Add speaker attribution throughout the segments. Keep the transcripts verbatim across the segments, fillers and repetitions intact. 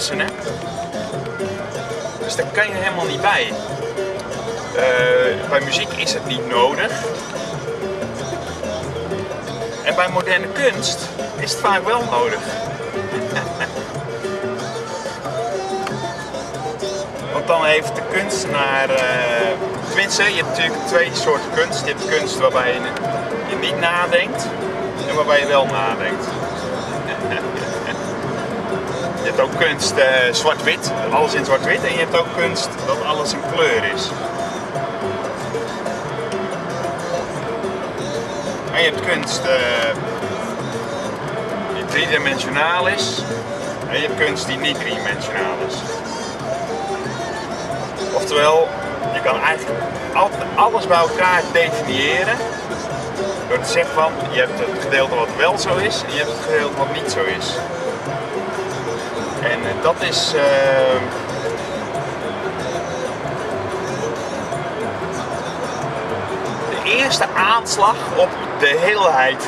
Speaker 1: hersenen. Dus daar kan je helemaal niet bij. Uh, bij muziek is het niet nodig. En bij moderne kunst is het vaak wel nodig. Want dan heeft de kunstenaar, uh, tenminste, je hebt natuurlijk twee soorten kunst. Je hebt kunst waarbij je, je niet nadenkt en waarbij je wel nadenkt. Je hebt ook kunst uh, zwart-wit, alles in zwart-wit, en je hebt ook kunst dat alles in kleur is. En je hebt kunst uh, die driedimensionaal is, en je hebt kunst die niet driedimensionaal is. Oftewel, je kan eigenlijk altijd alles bij elkaar definiëren door te zeggen van, je hebt het gedeelte wat wel zo is en je hebt het gedeelte wat niet zo is. En uh, dat is uh, de eerste aanslag op de heelheid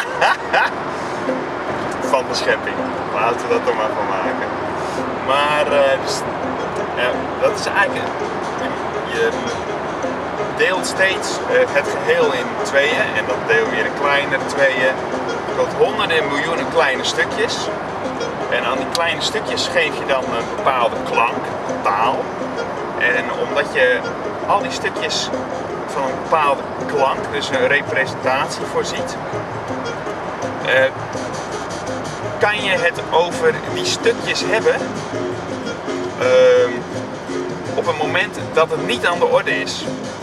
Speaker 1: van de schepping. Laten we dat er maar van maken. Maar uh, dus, uh, dat is eigenlijk, je deelt steeds uh, het geheel in tweeën en dat deel je weer in kleinere tweeën tot honderden miljoenen kleine stukjes. En aan die kleine stukjes geef je dan een bepaalde klank, taal. En omdat je al die stukjes van een bepaalde klank, dus een representatie voorziet, uh, kan je het over die stukjes hebben uh, op een moment dat het niet aan de orde is.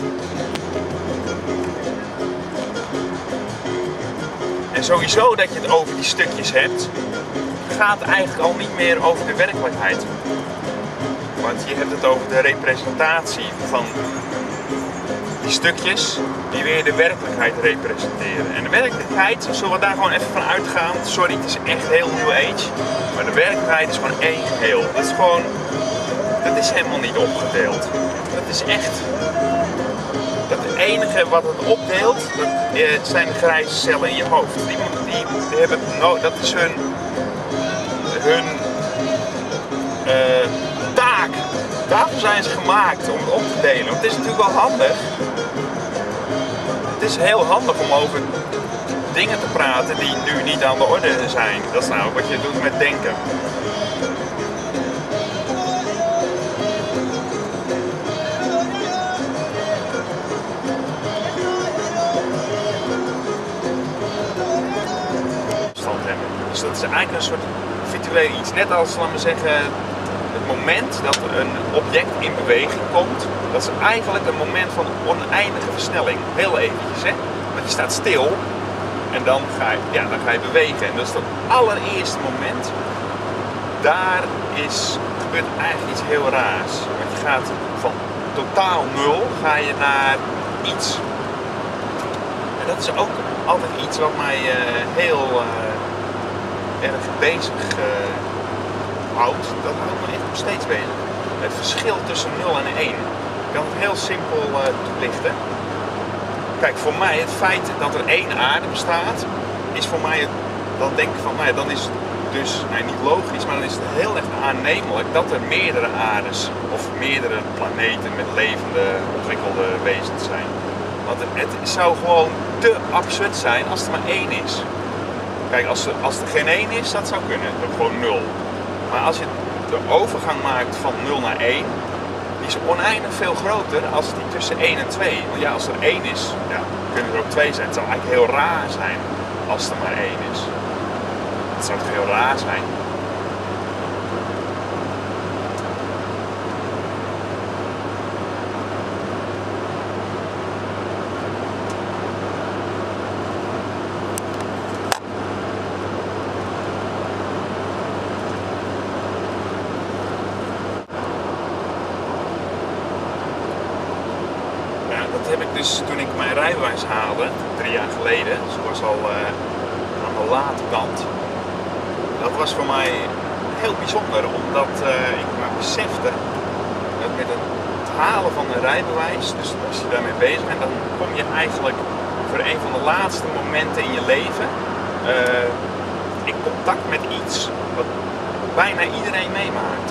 Speaker 1: En sowieso dat je het over die stukjes hebt, gaat eigenlijk al niet meer over de werkelijkheid. Want je hebt het over de representatie van die stukjes die weer de werkelijkheid representeren. En de werkelijkheid, zullen we daar gewoon even van uitgaan, sorry, het is echt heel New Age, maar de werkelijkheid is gewoon één geheel. Dat is gewoon, dat is helemaal niet opgedeeld. Dat is echt, dat het enige wat het opdeelt, dat zijn de grijze cellen in je hoofd. Die, die, die hebben, no, dat is hun, hun uh, taak. Daarvoor zijn ze gemaakt, om het op te delen. Want het is natuurlijk wel handig. Het is heel handig om over dingen te praten die nu niet aan de orde zijn. Dat is nou wat je doet met denken. Dus dat is eigenlijk een soort virtueel iets. Net als, laten we zeggen, het moment dat een object in beweging komt, dat is eigenlijk een moment van oneindige versnelling. Heel eventjes, hè? Want je staat stil en dan ga je, ja, dan ga je bewegen. En dat is dat allereerste moment. Daar is, gebeurt eigenlijk iets heel raars. Want je gaat van totaal nul ga je naar iets. En dat is ook altijd iets wat mij uh, heel uh, erg bezig uh, houdt. Dat houdt me echt nog steeds bezig. Het verschil tussen nul en één. Ik kan het heel simpel uh, toelichten. Kijk, voor mij het feit dat er één aarde bestaat, is voor mij, het, dan denk ik van, nou ja, dan is het dus, nee, niet logisch, maar dan is het heel erg aannemelijk dat er meerdere aardes of meerdere planeten met levende, ontwikkelde wezens zijn. Want het, het zou gewoon te absurd zijn als er maar één is. Kijk, als er, als er geen één is, dat zou kunnen, dan gewoon nul. Maar als je de overgang maakt van nul naar één, die is oneindig veel groter als die tussen één en twee. Want ja, als er één is, ja, kunnen er ook twee zijn. Het zou eigenlijk heel raar zijn als er maar één is. Het zou toch heel raar zijn. Dat heb ik dus toen ik mijn rijbewijs haalde, drie jaar geleden. Dus dat was al uh, aan de late kant. Dat was voor mij heel bijzonder, omdat uh, ik me besefte dat met het halen van een rijbewijs, dus als je daarmee bezig bent, dan kom je eigenlijk voor een van de laatste momenten in je leven uh, in contact met iets wat bijna iedereen meemaakt.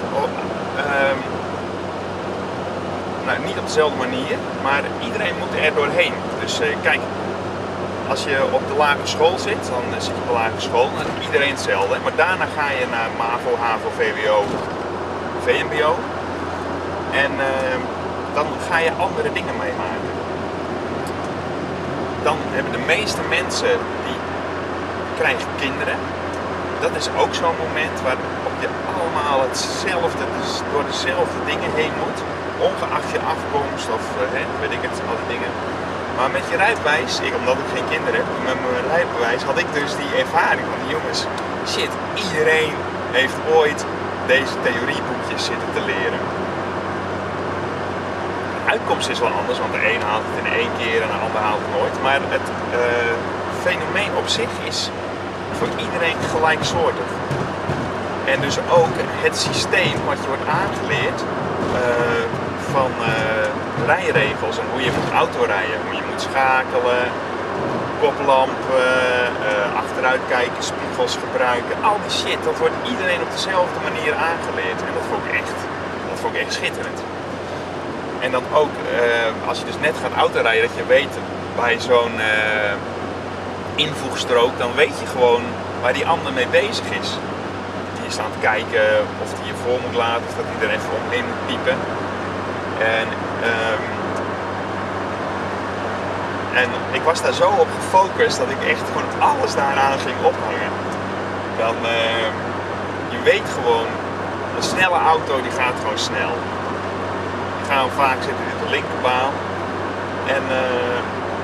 Speaker 1: niet op dezelfde manier, maar iedereen moet er doorheen. Dus uh, kijk, als je op de lagere school zit, dan zit je op de lagere school, dan is iedereen hetzelfde. Maar daarna ga je naar MAVO, HAVO, V W O, V M B O. En uh, dan ga je andere dingen meemaken. Dan hebben de meeste mensen, die krijgen kinderen. Dat is ook zo'n moment waarop je allemaal hetzelfde, dus door dezelfde dingen heen moet. Ongeacht je afkomst of uh, hè, weet ik het, al die dingen. Maar met je rijbewijs, ik, omdat ik geen kinderen heb, met mijn rijbewijs had ik dus die ervaring van die jongens. Shit, iedereen heeft ooit deze theorieboekjes zitten te leren. De uitkomst is wel anders, want de een haalt het in één keer en de ander haalt het nooit. Maar het uh, fenomeen op zich is voor iedereen gelijksoortig. En dus ook het systeem wat je wordt aangeleerd uh, van uh, rijregels en hoe je moet autorijden, hoe je moet schakelen, koplampen, uh, achteruit kijken, spiegels gebruiken, al die shit, dat wordt iedereen op dezelfde manier aangeleerd. En dat vond ik echt, dat vond ik echt schitterend. En dan ook, uh, als je dus net gaat autorijden, dat je weet bij zo'n uh, invoegstrook, dan weet je gewoon waar die ander mee bezig is. Die is aan het kijken of hij je voor moet laten, of dat hij er even omheen moet piepen. En, um, en ik was daar zo op gefocust dat ik echt gewoon alles daaraan ging ophangen. Dan, uh, je weet gewoon, een snelle auto die gaat gewoon snel. Die gaan vaak zitten in de linkerbaan. En uh,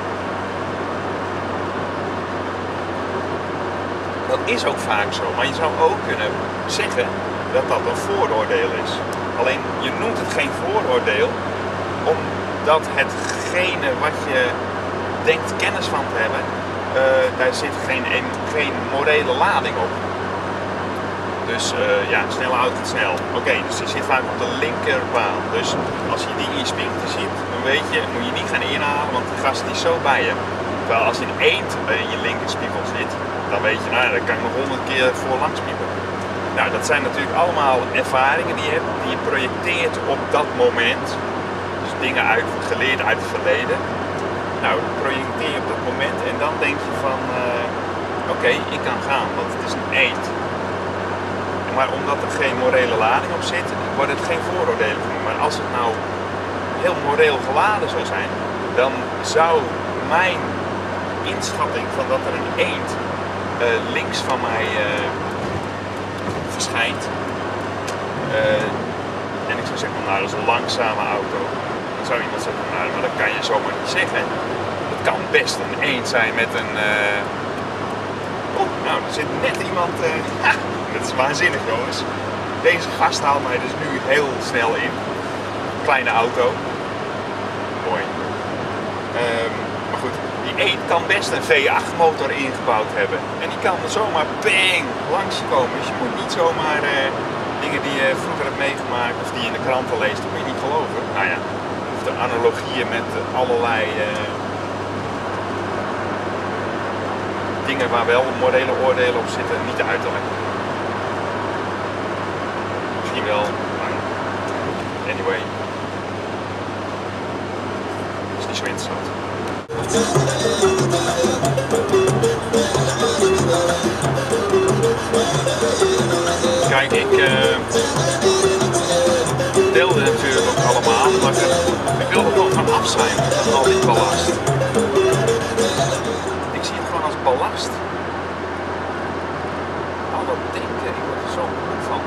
Speaker 1: dat is ook vaak zo, maar je zou ook kunnen zeggen dat dat een vooroordeel is. Alleen je noemt het geen vooroordeel, omdat hetgene wat je denkt kennis van te hebben, uh, daar zit geen, geen morele lading op. Dus uh, ja, snelle auto snel. Oké, okay, dus die zit vaak op de linkerbaan. Dus als je die in je spiegel ziet, dan weet je, moet je niet gaan inhalen, want die gast die is zo bij je. Terwijl als je een eend in je linkerspiegel zit, dan weet je, nou dan kan ik nog honderd keer voorlangs piepen. Nou, dat zijn natuurlijk allemaal ervaringen die je hebt, die je projecteert op dat moment. Dus dingen uit, geleerd uit het verleden. Nou, dat projecteer je op dat moment en dan denk je van, uh, oké, okay, ik kan gaan, want het is een eend. Maar omdat er geen morele lading op zit, wordt het geen vooroordelen voor me. Maar als het nou heel moreel geladen zou zijn, dan zou mijn inschatting van dat er een eend uh, links van mij uh, verschijnt. Uh, en ik zou zeggen, nou dat is een langzame auto. Dan zou iemand zeggen, nou maar dat kan je zomaar niet zeggen. Het kan best een eend zijn met een... Uh... Oh, nou er zit net iemand... Uh... Ha, dat is waanzinnig jongens. Deze gast haalt mij dus nu heel snel in. Kleine auto. Mooi. Um, maar goed, die eend kan best een V acht motor ingebouwd hebben. En die kan zomaar bang langs je komen. Dus je moet niet zomaar uh, dingen die je vroeger hebt meegemaakt of die je in de kranten leest, dat moet je niet geloven. Nou ja, of de analogieën met uh, allerlei uh, dingen waar wel morele oordelen op zitten, niet te uit te leggen. Misschien wel, maar anyway. Dat is niet zo interessant. Kijk, ik uh, deelde natuurlijk ook allemaal, maar ik wilde er gewoon van af zijn van al die ballast. Ik zie het gewoon als ballast. Al dat denken, ik word er zo moe van.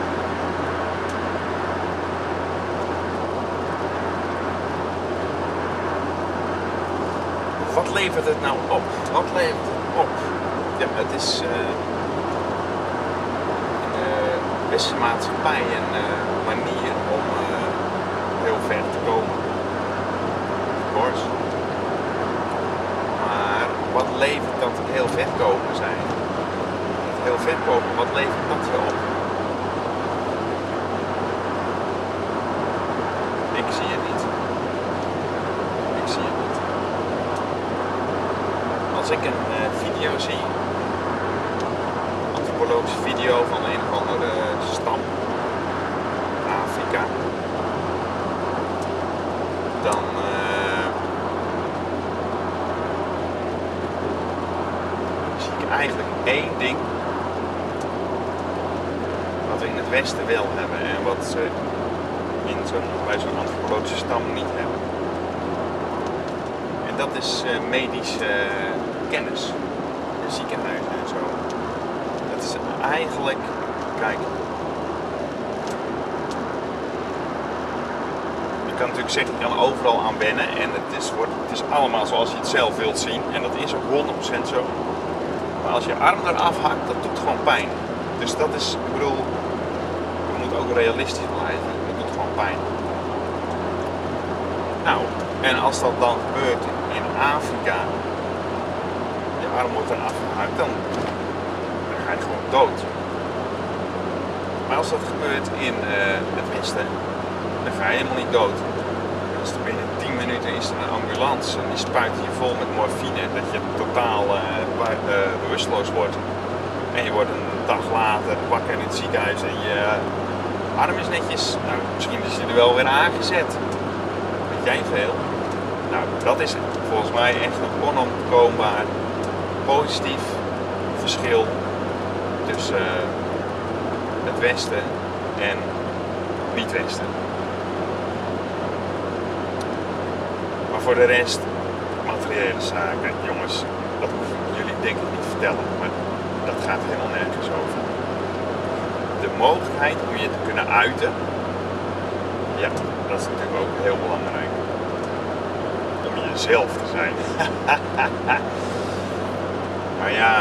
Speaker 1: Wat levert het nou op? Wat levert het op? Ja, het is uh, in de beste maatschappij een uh, manier om uh, heel ver te komen. Of course. Maar wat levert dat heel ver komen zijn? Dat heel ver komen, wat levert dat je op? Ik zie het niet. Ik zie het niet. Als ik een uh, video zie, een antropologische video van een of andere stam, Afrika, dan Westen wel hebben en wat ze in zo'n, bij zo'n antropologische stam niet hebben. En dat is uh, medische uh, kennis, de ziekenhuizen en zo. Dat is eigenlijk, kijk, je kan natuurlijk zeggen, je kan overal aan wennen en het is, wordt, het is allemaal zoals je het zelf wilt zien en dat is ook honderd procent zo. Maar als je arm eraf hakt, dat doet gewoon pijn. Dus dat is, ik bedoel, je moet ook realistisch blijven, dat doet gewoon pijn. Nou, en als dat dan gebeurt in Afrika, je arm wordt eraf gehakt, dan, dan ga je gewoon dood. Maar als dat gebeurt in uh, het Westen, dan ga je helemaal niet dood. Dus binnen tien minuten is er een ambulance en die spuit je vol met morfine, dat je totaal uh, uh, bewusteloos wordt. En je wordt een dag later wakker in het ziekenhuis en je arm is netjes, nou, misschien is je er wel weer aangezet. Weet jij veel? Nou, dat is volgens mij echt een onontkoombaar positief verschil tussen uh, het Westen en niet-Westen. Maar voor de rest, materiële zaken, jongens, dat hoef ik jullie denk ik niet te vertellen, maar dat gaat helemaal nergens over. De mogelijkheid om je te kunnen uiten, ja, dat is natuurlijk ook heel belangrijk. Om jezelf te zijn. Maar ja,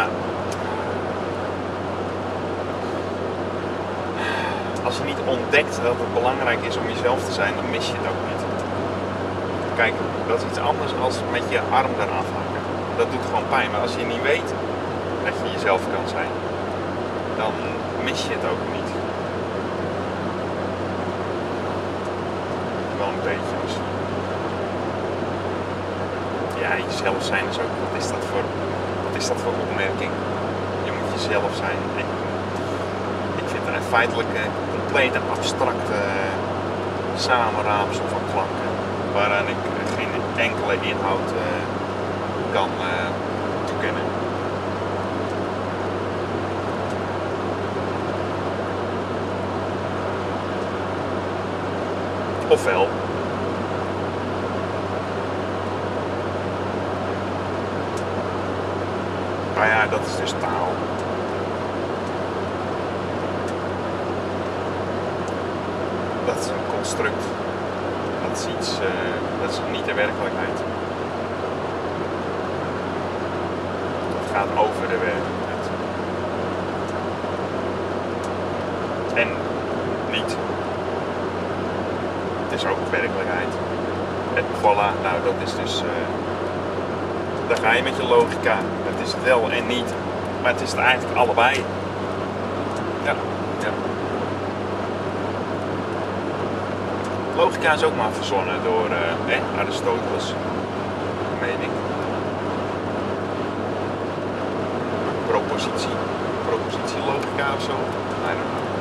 Speaker 1: als je niet ontdekt dat het belangrijk is om jezelf te zijn, dan mis je het ook niet. Kijk, dat is iets anders dan met je arm eraf hakken. Dat doet gewoon pijn, maar als je niet weet dat je jezelf kan zijn, dan mis je het ook niet. Wel een beetje misschien. Ja, jezelf zijn is ook, wat is dat voor, wat is dat voor opmerking? Je moet jezelf zijn. Ik, ik vind het feitelijk een complete abstracte samenraapsel van klanken, waaraan ik geen enkele inhoud uh, kan uh, toekennen. Ofwel, maar ja, dat is dus taal. Dat is een construct. Dat is iets, uh, dat is niet de werkelijkheid. Het gaat over de werkelijkheid. En niet. Het is ook werkelijkheid. En voilà, nou dat is dus, uh, daar ga je met je logica. Het is het wel en niet, maar het is het eigenlijk allebei. Ja, ja. Logica is ook maar verzonnen door uh, eh, Aristoteles, meen ik. Propositie, propositielogica of zo. I don't know.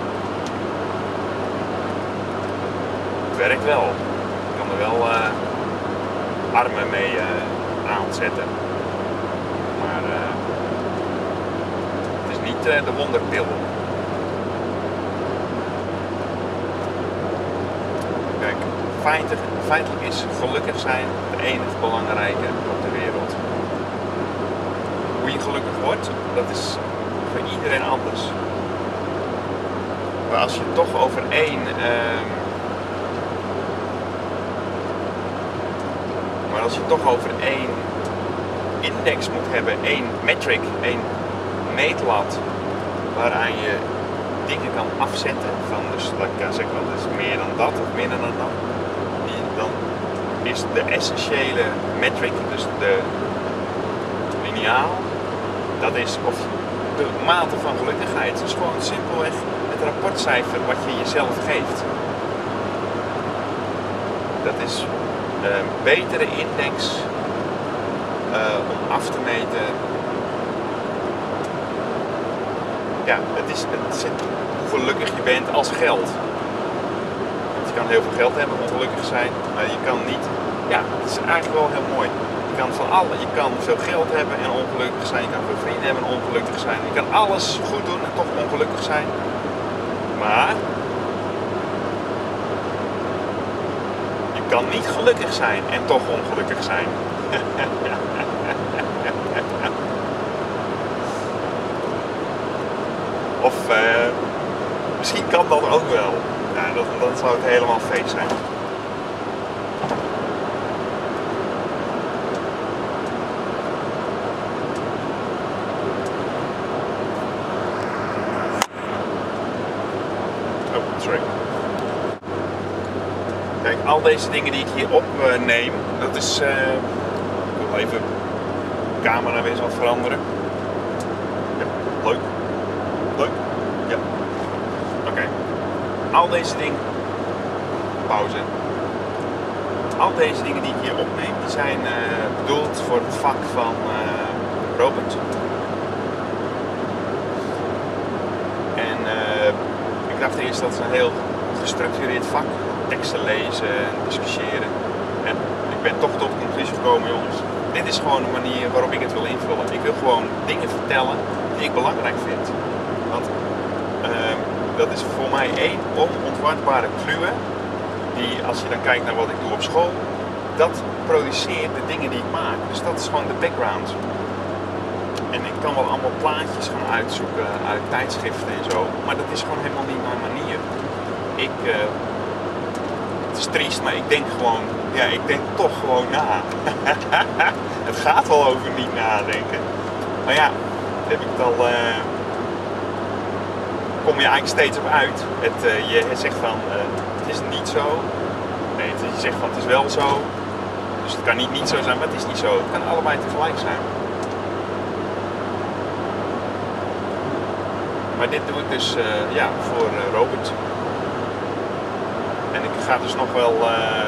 Speaker 1: Het werkt wel. Je kan er wel uh, armen mee uh, aanzetten. Maar uh, het is niet uh, de wonderpil. Kijk, feitelijk, feitelijk is gelukkig zijn het enige belangrijke op de wereld. Hoe je gelukkig wordt, dat is voor iedereen anders. Maar als je het toch over één... Uh, maar als je het toch over één index moet hebben, één metric, één meetlat, waaraan je dingen kan afzetten van, dus dat ik kan zeggen, dat is meer dan dat of minder dan dat, dan is de essentiële metric, dus de lineaal, dat is of de mate van gelukkigheid. Het is gewoon simpelweg het rapportcijfer wat je jezelf geeft. Dat is een betere index uh, om af te meten. Ja, het is, het is hoe gelukkig je bent als geld. Want je kan heel veel geld hebben, ongelukkig zijn, maar je kan niet. Ja, het is eigenlijk wel heel mooi. Je kan van alle, je kan veel geld hebben en ongelukkig zijn. Je kan veel vrienden hebben en ongelukkig zijn. Je kan alles goed doen en toch ongelukkig zijn. Maar je kan niet gelukkig zijn en toch ongelukkig zijn. Of uh, misschien kan dat ook wel. Ja, dat, dan zou het helemaal feest zijn. Oh, sorry. Kijk, al deze dingen die ik hier opneem, dat is... Uh, ik wil even de camera weer eens wat veranderen. Ja, leuk. Leuk? Ja. Oké. Okay. Al deze dingen... Pauze. Al deze dingen die ik hier opneem, die zijn uh, bedoeld voor het vak van uh, Robert. En uh, ik dacht eerst dat het een heel gestructureerd vak, teksten lezen en discussiëren. En ik ben toch tot de conclusie gekomen, jongens. Dit is gewoon de manier waarop ik het wil invullen. Ik wil gewoon dingen vertellen die ik belangrijk vind. Want uh, dat is voor mij één onontwarbare kluwe. Die, als je dan kijkt naar wat ik doe op school, dat produceert de dingen die ik maak. Dus dat is gewoon de background. En ik kan wel allemaal plaatjes gaan uitzoeken uit tijdschriften en zo. Maar dat is gewoon helemaal niet mijn manier. Ik, uh, het is triest, maar ik denk gewoon, ja, ik denk toch gewoon na. Het gaat wel over niet nadenken. Maar ja, heb ik het al... Uh, kom je eigenlijk steeds op uit. Het, uh, je zegt van, uh, het is niet zo. Nee, het, je zegt van, het is wel zo. Dus het kan niet niet zo zijn, maar het is niet zo. Het kan allebei tegelijk zijn. Maar dit doe ik dus uh, ja, voor uh, Robert. En ik ga dus nog wel... Uh,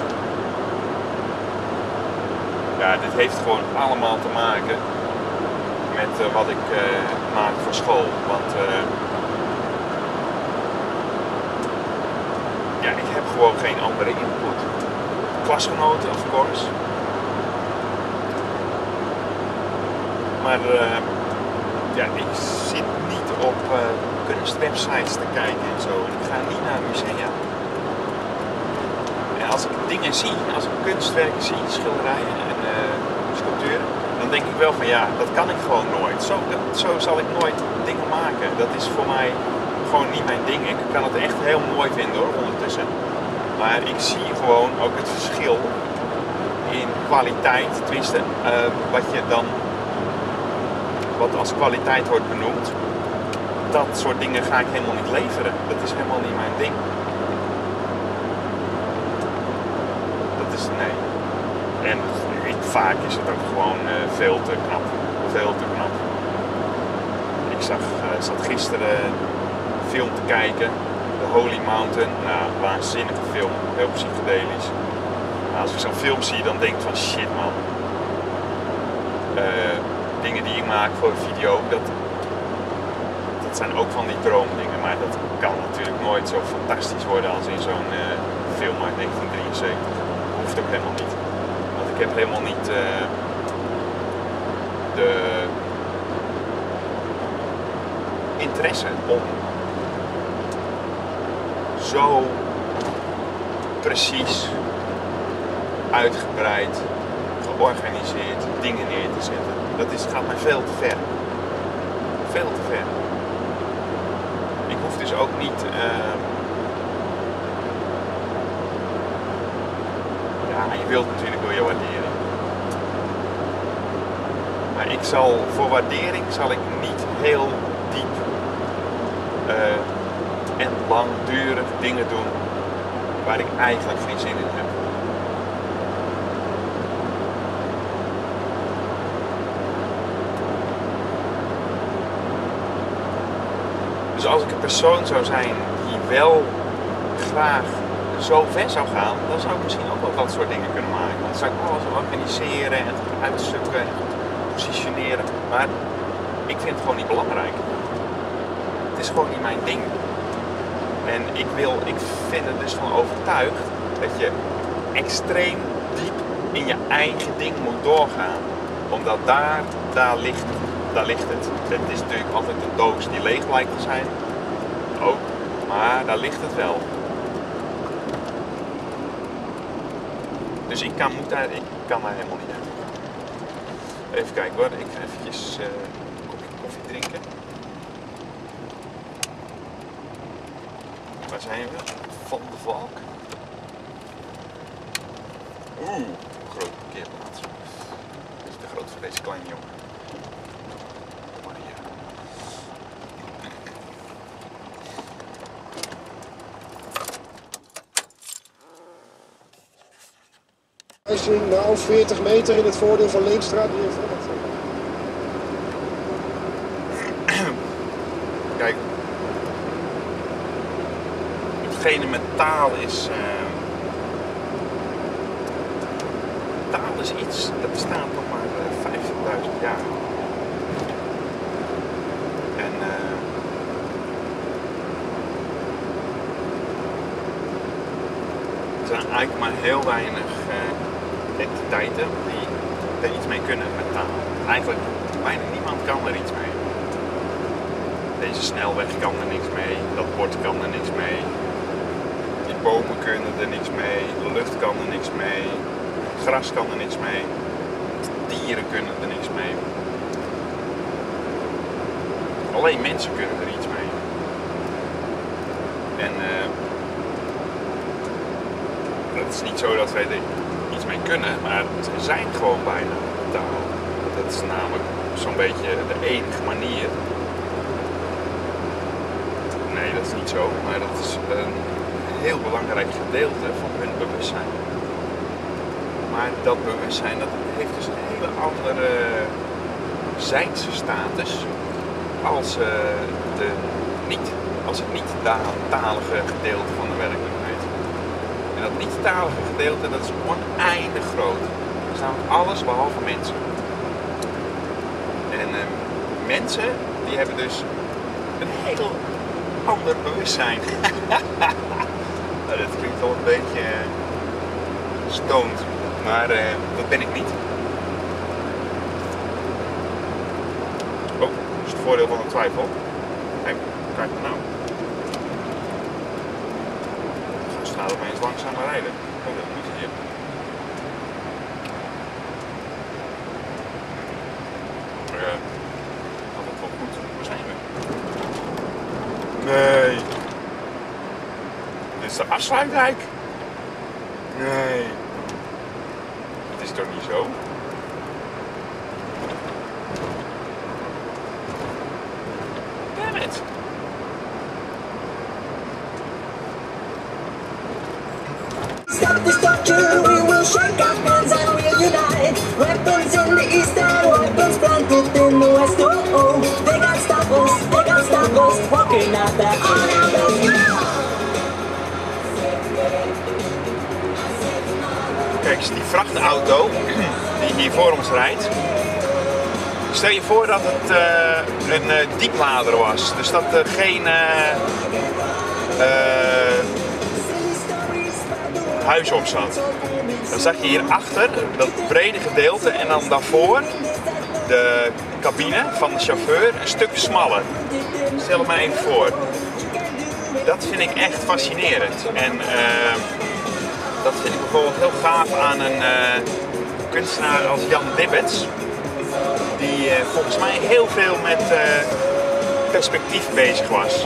Speaker 1: ja, dit heeft gewoon allemaal te maken met uh, wat ik uh, maak voor school. Want... Uh, Ja, ik heb gewoon geen andere input. Klasgenoten, of course. Maar uh, ja, ik zit niet op uh, kunstwebsites te kijken en zo. Ik ga niet naar musea. En als ik dingen zie, als ik kunstwerken zie, schilderijen en uh, sculpturen, dan denk ik wel van ja, dat kan ik gewoon nooit. Zo, dat, zo zal ik nooit dingen maken. Dat is voor mij... gewoon niet mijn ding. Ik kan het echt heel mooi vinden hoor, ondertussen. Maar ik zie gewoon ook het verschil in kwaliteit, tenminste, uh, wat je dan, wat als kwaliteit wordt benoemd. Dat soort dingen ga ik helemaal niet leveren. Dat is helemaal niet mijn ding. Dat is, nee. En ik, vaak is het ook gewoon uh, veel te knap. Veel te knap. Ik zag, uh, zat gisteren film te kijken, The Holy Mountain, nou, waanzinnige film, heel psychedelisch. Maar als ik zo'n film zie, dan denk ik van shit man, uh, dingen die ik maak voor een video, dat, dat zijn ook van die droomdingen, maar dat kan natuurlijk nooit zo fantastisch worden als in zo'n uh, film uit negentien drieënzeventig. Hoeft ook helemaal niet, want ik heb helemaal niet uh, de interesse om zo precies, uitgebreid, georganiseerd dingen neer te zetten. Dat is, gaat mij veel te ver. Veel te ver. Ik hoef dus ook niet... Uh... Ja, je wilt natuurlijk wil je waarderen. Maar ik zal, voor waardering zal ik niet heel diep... Uh, en langdurig dingen doen waar ik eigenlijk geen zin in heb. Dus als ik een persoon zou zijn die wel graag zo ver zou gaan, dan zou ik misschien ook wel dat soort dingen kunnen maken. Dan zou ik alles organiseren en uitzoeken en positioneren. Maar ik vind het gewoon niet belangrijk. Het is gewoon niet mijn ding. En ik, wil, ik vind er dus van overtuigd dat je extreem diep in je eigen ding moet doorgaan. Omdat daar, daar, ligt, daar ligt het. Het is natuurlijk altijd een doos die leeg lijkt te zijn. Ook. Maar daar ligt het wel. Dus ik kan, moet daar, ik kan daar helemaal niet uit. Even kijken hoor, ik ga eventjes uh, een kopje koffie drinken. Waar zijn we? Van de Valk. Oeh, grote parkeerplaats. Dat is te groot voor deze kleine jongen. Maria.
Speaker 2: Nou, veertig meter in het voordeel van Leenstra.
Speaker 1: Kijk, hetgene met taal is. Uh, taal is iets dat bestaat nog maar uh, vijftigduizend jaar. En uh, er zijn eigenlijk maar heel weinig uh, entiteiten die er iets mee kunnen met taal. Eigenlijk bijna niemand kan er iets mee. Deze snelweg kan er niks mee, dat bord kan er niks mee, die bomen kunnen er niks mee, de lucht kan er niks mee, gras kan er niks mee, dieren kunnen er niks mee. Alleen mensen kunnen er iets mee. En uh, het is niet zo dat wij er iets mee kunnen, maar ze zijn gewoon bijna taal. Dat is namelijk zo'n beetje de enige manier. Nee, dat is niet zo, maar dat is een heel belangrijk gedeelte van hun bewustzijn. Maar dat bewustzijn dat heeft dus een hele andere zijnse status als, uh, de niet, als het niet-talige gedeelte van de werkelijkheid. En dat niet-talige gedeelte dat is oneindig groot. Dat is namelijk alles behalve mensen. En uh, mensen die hebben dus een heel ander bewustzijn. Nou, dat klinkt wel een beetje uh, stoned, maar uh, dat ben ik niet. Oh, dat is het voordeel van de twijfel. Kijk, kijk nou. Ik ga snel opeens langzamer rijden. Oh, dat moet hier. Maar uh, gaat het wel goed? Waar zijn we? Nee. Dit is de afsluitdijk. Nee. Het is toch niet zo? Damn it.
Speaker 3: Stop the structure, we will shake our hands and we'll unite. Weapons in the east and weapons planted in the west. Oh, oh, they got stop us, they got stop us. Walking out that on our best.
Speaker 1: Kijk eens, die vrachtauto die hier voor ons rijdt. Stel je voor dat het uh, een uh, dieplader was. Dus dat er geen uh, uh, huis op zat. Dan zag je hierachter dat brede gedeelte en dan daarvoor de cabine van de chauffeur een stuk smaller. Stel het maar even voor. Dat vind ik echt fascinerend. En uh, dat vind ik bijvoorbeeld heel gaaf aan een uh, kunstenaar als Jan Dibbets. Die uh, volgens mij heel veel met uh, perspectief bezig was.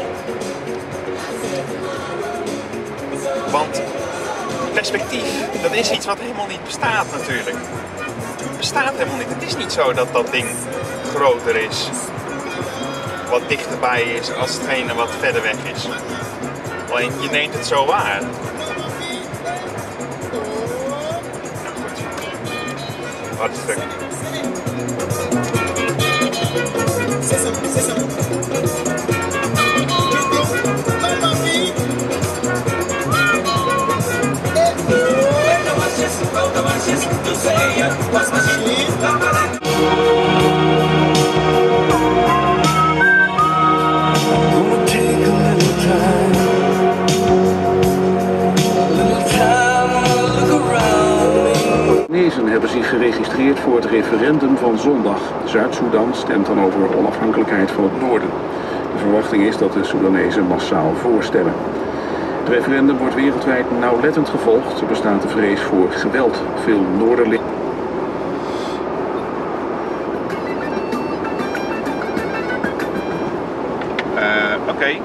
Speaker 1: Want perspectief, dat is iets wat helemaal niet bestaat natuurlijk. Het bestaat helemaal niet. Het is niet zo dat dat ding groter is, wat dichterbij is, als hetgene wat verder weg is. Alleen je neemt het zo waar. Nou goed. Hartstikke.
Speaker 4: Chinezen hebben zich geregistreerd voor het referendum van zondag. Zuid-Soedan stemt dan over onafhankelijkheid van het noorden. De verwachting is dat de Soedanezen massaal voorstemmen. Het referendum wordt wereldwijd nauwlettend gevolgd. Er bestaat de vrees voor geweld. Veel Noorderlingen.
Speaker 1: Uh, Oké. Okay.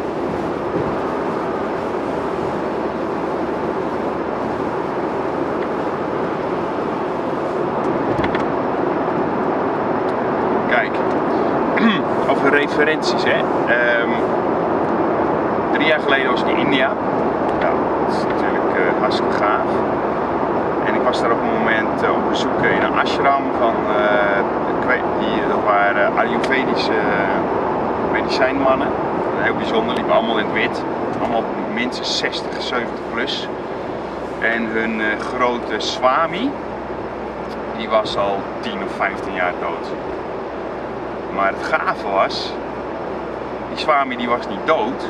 Speaker 1: Kijk, over referenties, hè. Um, drie jaar geleden was ik in India. Nou, dat is natuurlijk uh, hartstikke gaaf. En ik was daar op een moment uh, op bezoek in een ashram van, uh, ik weet, die, dat waren Ayurvedische uh, medicijnmannen. Heel bijzonder, liepen allemaal in het wit. Allemaal minstens zestig, zeventig plus. En hun uh, grote swami, die was al tien of vijftien jaar dood. Maar het gave was, die swami die was niet dood.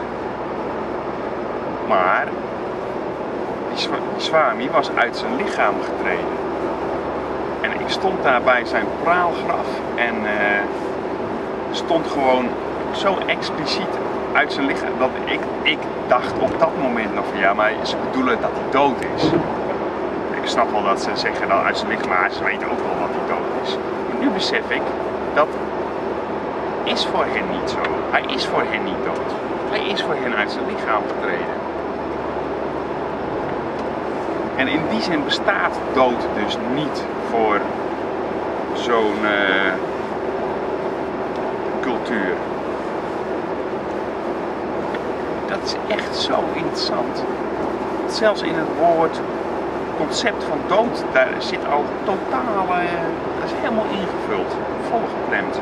Speaker 1: Maar die swami was uit zijn lichaam getreden. En ik stond daar bij zijn praalgraf en uh, stond gewoon zo expliciet uit zijn lichaam dat ik, ik dacht op dat moment nog van ja, maar ze bedoelen dat hij dood is. Ik snap wel dat ze zeggen dat uit zijn lichaam, maar ze weten ook wel dat hij dood is. Maar nu besef ik, dat is voor hen niet zo. Hij is voor hen niet dood. Hij is voor hen uit zijn lichaam getreden. En in die zin bestaat dood dus niet voor zo'n uh, cultuur. Dat is echt zo interessant. Zelfs in het woord concept van dood, daar zit al totale, uh, dat is helemaal ingevuld, volgepland.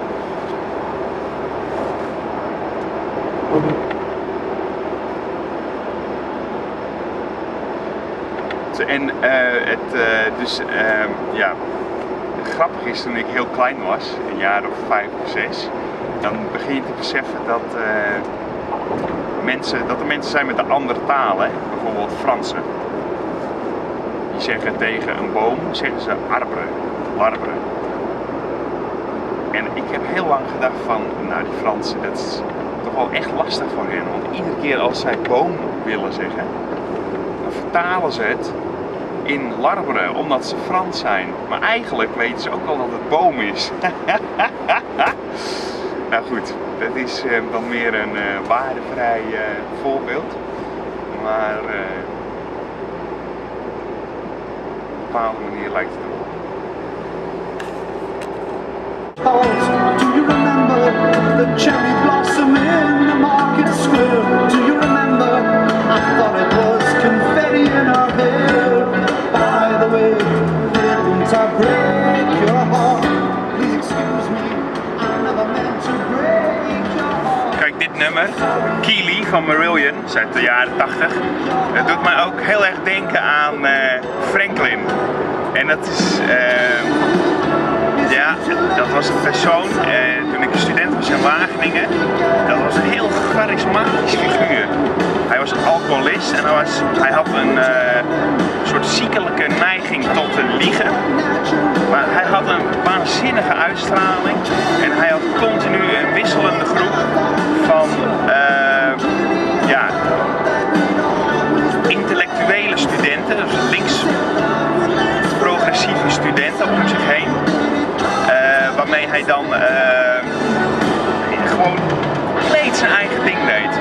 Speaker 1: En uh, het, uh, dus, uh, ja, grappig is toen ik heel klein was, een jaar of vijf of zes, dan begin je te beseffen dat, uh, mensen, dat er mensen zijn met een andere taal, hè? Bijvoorbeeld Fransen. Die zeggen tegen een boom, zeggen ze arbre, larbre. En ik heb heel lang gedacht van, nou die Fransen, dat is toch wel echt lastig voor hen. Want iedere keer als zij boom willen zeggen, dan vertalen ze het in larbre, omdat ze Frans zijn. Maar eigenlijk weten ze ook al dat het boom is. Nou goed, dat is uh, dan meer een uh, waardevrij uh, voorbeeld. Maar uh, op een bepaalde manier lijkt het erop.
Speaker 5: Do you remember the cherry blossom in the market square? Do you remember? I thought it was confetti in her hair. By the way, didn't I break your heart? Please excuse me, I never meant to break your heart.
Speaker 1: Kijk, dit nummer, Keely van Marillion, is uit de jaren tachtig. Het doet mij ook heel erg denken aan uh, Franklin. En dat is... Uh, Ja, dat was een persoon, eh, toen ik student was in Wageningen, dat was een heel charismatisch figuur. Hij was een alcoholist en hij, was, hij had een uh, soort ziekelijke neiging tot te liegen. Maar hij had een waanzinnige uitstraling en hij had continu een wisselende groep van uh, ja, intellectuele studenten, dus links progressieve studenten om zich heen. Uh, waarmee hij dan uh, gewoon compleet zijn eigen ding deed.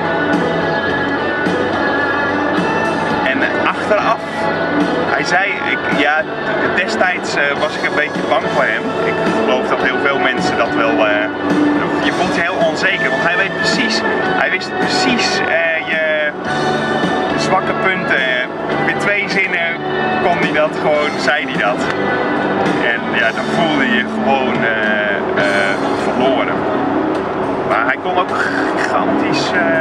Speaker 1: En uh, achteraf, hij zei, ik, ja, destijds uh, was ik een beetje bang voor hem. Ik geloof dat heel veel mensen dat wel, uh, je voelt je heel onzeker, want hij weet precies, hij wist precies uh, je zwakke punten. Met twee zinnen kon hij dat gewoon, zei hij dat. En ja, dan voelde je je gewoon uh, uh, verloren. Maar hij kon ook gigantisch uh,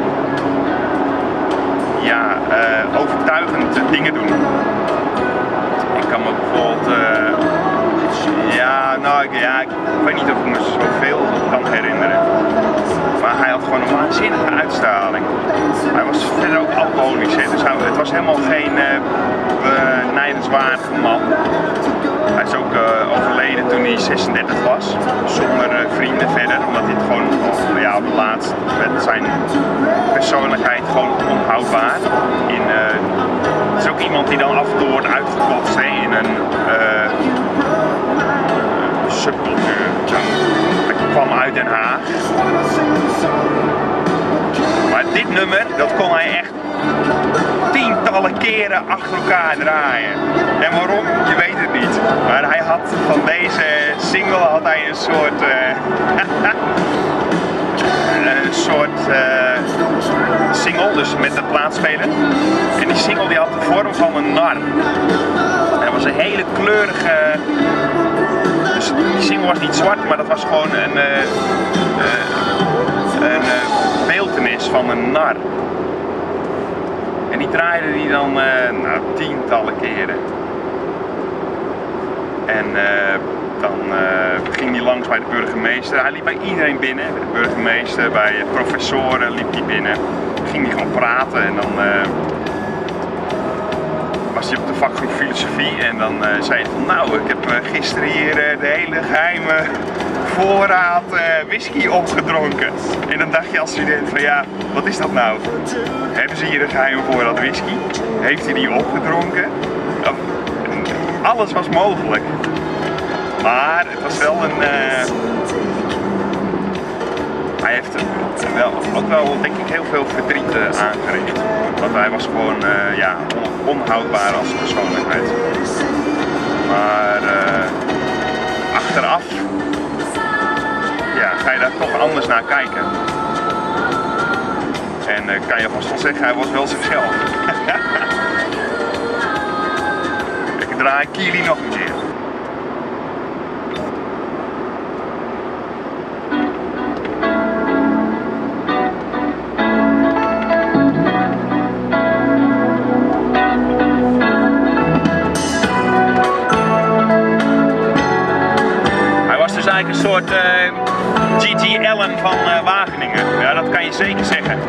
Speaker 1: ja, uh, overtuigend dingen doen. Ik kan me bijvoorbeeld, uh, ja, nou, ik, ja, ik weet niet of ik me zoveel kan herinneren. Maar hij had gewoon een waanzinnige uitstraling. Hij was verder ook alcoholisch, hè, dus hij, het was helemaal geen uh, benijdenswaardige man. Hij is ook uh, overleden toen toen hij zesendertig was, zonder uh, vrienden verder, omdat hij het gewoon oh, ja, op het laatst met zijn persoonlijkheid gewoon onhoudbaar. In, uh, het is ook iemand die dan af en toe wordt uitgekotst hè, in een uh, subcultuur. Hij kwam uit Den Haag. Maar dit nummer, dat kon hij echt tientallen keren achter elkaar draaien. En waarom? Je weet het niet. Maar hij had van deze single had hij een soort uh, een soort uh, single, dus met de plaatsspelen. En die single die had de vorm van een nar. Dat was een hele kleurige. Dus die single was niet zwart, maar dat was gewoon een, uh, uh, een uh, beeltenis van een nar. En die draaide die dan uh, nou, tientallen keren. En uh, dan uh, ging hij langs bij de burgemeester. Hij liep bij iedereen binnen. Bij de burgemeester, bij professoren liep hij binnen. Ging hij gewoon praten en dan uh, was hij op de vakgroep filosofie. En dan uh, zei hij van nou, ik heb uh, gisteren hier uh, de hele geheime voorraad uh, whisky opgedronken. En dan dacht je als student van ja, wat is dat nou? Hebben ze hier een geheime voorraad whisky? Heeft hij die opgedronken? Alles was mogelijk. Maar het was wel een... Uh... Hij heeft wel, ook wel denk ik heel veel verdriet uh, aangericht. Want hij was gewoon uh, ja, on onhoudbaar als persoonlijkheid. Maar uh, achteraf ja, ga je daar toch anders naar kijken. En uh, kan je vast wel zeggen, hij was wel zichzelf. Ik draai Kili nog een keer. Hij was dus eigenlijk een soort uh, G G Allen van uh, Wageningen. Ja, dat kan je zeker zeggen.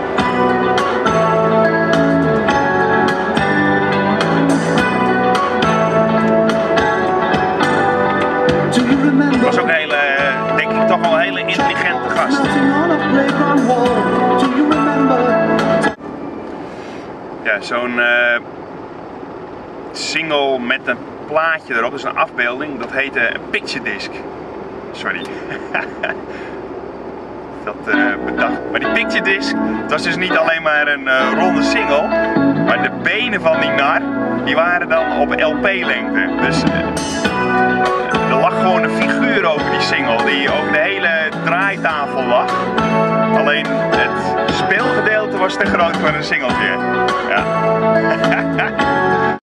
Speaker 1: Het was ook een hele, denk ik toch wel een hele intelligente gast. Ja, zo'n uh, single met een plaatje erop, dus een afbeelding, dat heette een picture disc. Sorry. Dat uh, bedacht. Maar die picture disc, het was dus niet alleen maar een uh, ronde single, maar de benen van die nar, die waren dan op L P-lengte. Dus uh, er lag gewoon een figuur over die single, die over de hele draaitafel lag. Alleen het speelgedeelte was te groot voor een singeltje. Ja.